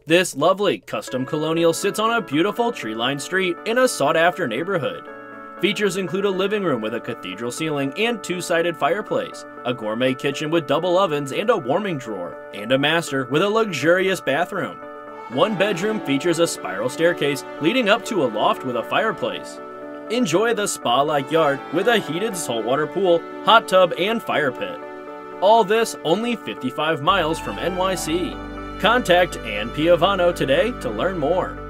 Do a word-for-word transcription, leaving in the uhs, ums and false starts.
This lovely custom colonial sits on a beautiful tree-lined street in a sought-after neighborhood. Features include a living room with a cathedral ceiling and two-sided fireplace, a gourmet kitchen with double ovens and a warming drawer, and a master with a luxurious bathroom. One bedroom features a spiral staircase leading up to a loft with a fireplace. Enjoy the spa-like yard with a heated saltwater pool, hot tub, and fire pit. All this only fifty-five miles from N Y C. Contact Ann Piovano today to learn more.